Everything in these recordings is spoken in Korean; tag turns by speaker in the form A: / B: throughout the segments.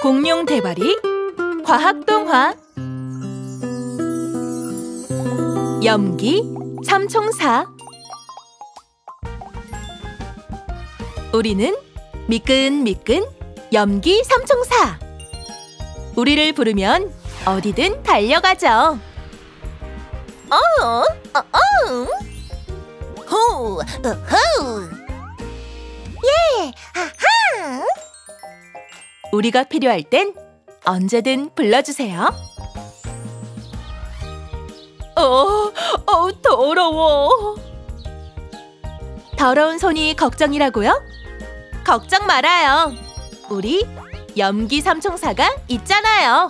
A: 공룡 대바리 과학동화 염기 삼총사. 우리는 미끈미끈 염기 삼총사. 우리를 부르면 어디든 달려가죠.
B: 호! 예! 아하!
A: 우리가 필요할 땐 언제든 불러주세요. 더러워. 더러운 손이 걱정이라고요? 걱정 말아요. 우리 염기 삼총사가 있잖아요.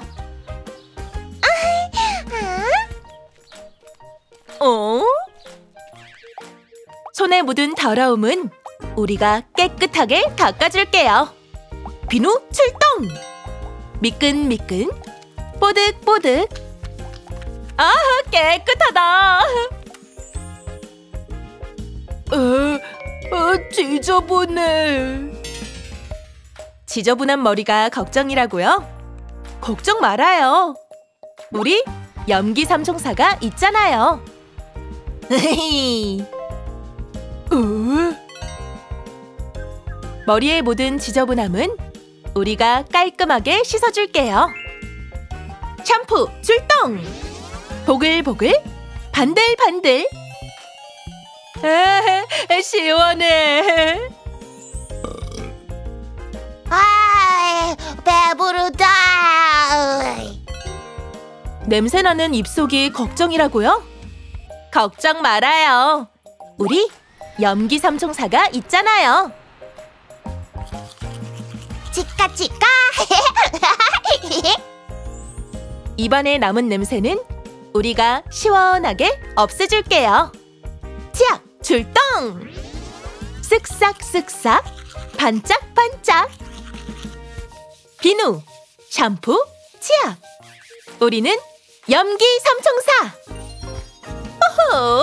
A: 손에 묻은 더러움은 우리가 깨끗하게 닦아줄게요. 비누 출동! 미끈미끈, 뽀득뽀득. 아, 깨끗하다. 지저분해. 지저분한 머리가 걱정이라고요? 걱정 말아요. 우리 염기 삼총사가 있잖아요. 머리에 묻은 지저분함은 우리가 깔끔하게 씻어줄게요. 샴푸 출동! 보글보글, 반들반들. 시원해.
B: 배부르다.
A: 냄새나는 입속이 걱정이라고요? 걱정 말아요. 우리 염기 삼총사가 있잖아요.
B: 치카치카.
A: 입안에 남은 냄새는 우리가 시원하게 없애줄게요. 치약 출동! 쓱싹쓱싹, 반짝반짝. 비누, 샴푸, 치약. 우리는 염기 삼총사. 호호!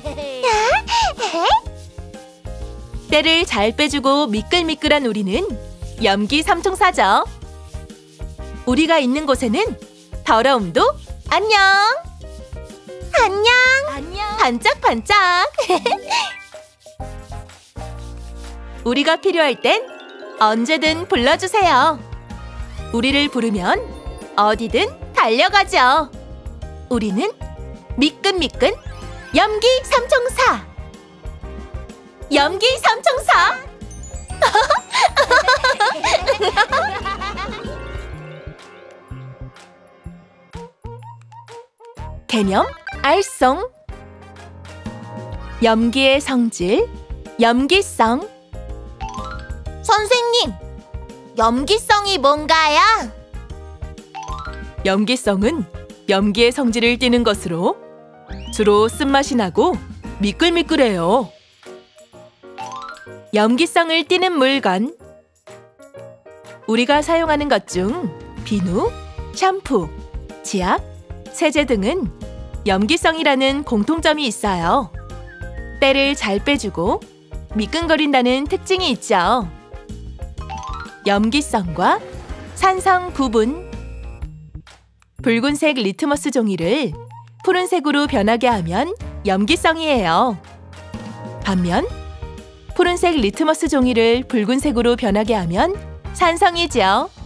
A: 때를 잘 빼주고 미끌미끌한 우리는 염기 삼총사죠. 우리가 있는 곳에는 더러움도 안녕!
B: 안녕.
A: 반짝반짝. 우리가 필요할 땐 언제든 불러주세요. 우리를 부르면 어디든 달려가죠. 우리는 미끈미끈 염기 삼총사. 염기 삼총사. 개념 알쏭. 염기의 성질, 염기성.
B: 선생님, 염기성이 뭔가요?
A: 염기성은 염기의 성질을 띠는 것으로 주로 쓴맛이 나고 미끌미끌해요. 염기성을 띠는 물건. 우리가 사용하는 것 중 비누, 샴푸, 치약, 세제 등은 염기성이라는 공통점이 있어요. 때를 잘 빼주고 미끈거린다는 특징이 있죠. 염기성과 산성 구분. 붉은색 리트머스 종이를 푸른색으로 변하게 하면 염기성이에요. 반면 푸른색 리트머스 종이를 붉은색으로 변하게 하면 산성이죠.